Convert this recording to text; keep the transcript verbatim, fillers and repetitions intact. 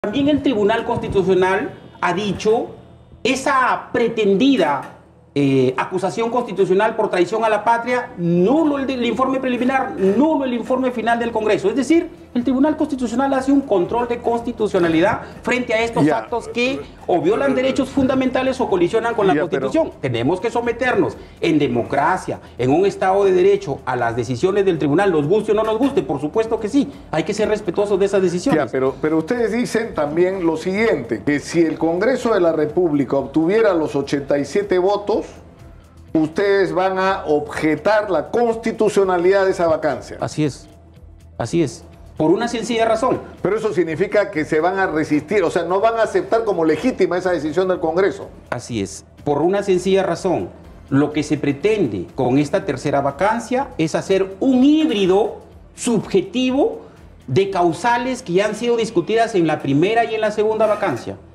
También el Tribunal Constitucional ha dicho esa pretendida eh, acusación constitucional por traición a la patria, nulo el, el informe preliminar, nulo el informe final del Congreso. Es decir, el Tribunal Constitucional hace un control de constitucionalidad frente a estos ya. actos que o violan derechos fundamentales o colisionan con la ya, Constitución. pero... Tenemos que someternos en democracia, en un Estado de Derecho, a las decisiones del tribunal, nos guste o no nos guste, por supuesto que sí. Hay que ser respetuosos de esas decisiones. Ya, pero, pero ustedes dicen también lo siguiente, que si el Congreso de la República obtuviera los ochenta y siete votos, ustedes van a objetar la constitucionalidad de esa vacancia. Así es, así es. Por una sencilla razón. Pero eso significa que se van a resistir, o sea, no van a aceptar como legítima esa decisión del Congreso. Así es, por una sencilla razón. Lo que se pretende con esta tercera vacancia es hacer un híbrido subjetivo de causales que ya han sido discutidas en la primera y en la segunda vacancia.